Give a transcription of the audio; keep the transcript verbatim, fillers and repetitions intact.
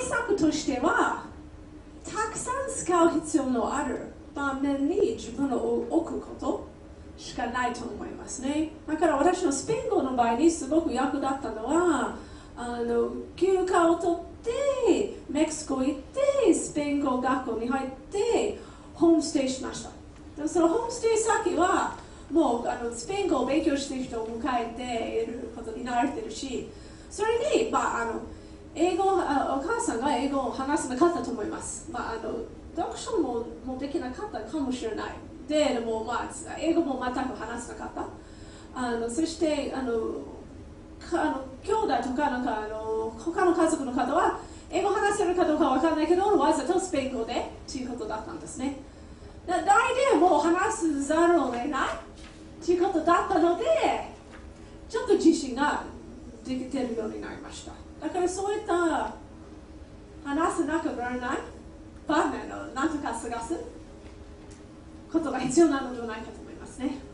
策としては、たくさん使う必要のある場面に自分を置くことしかないと思いますね。だから私のスペイン語の場合にすごく役立ったのは、あの休暇を取ってメキシコ行ってスペイン語学校に入ってホームステイしました。そのホームステイ先はもうあのスペイン語を勉強している人を迎えていることに慣れているし、それに、まあ、あの英語あお母さんが英語を話せなかったと思います。まあ、あの読書ももできなかったかもしれない。で、でも、まあ、英語も全く話せなかった。あのそしてあのかあの兄弟とかなんかあの他の家族の方は英語を話せるかどうかわからないけど、わざとスペイン語でということだったんですね。誰でも話すざるを得ないということだったので、ちょっと自信ができているようになりました。だからそういった話せなくならない場面を何とか探すことが必要なのではないかと思いますね。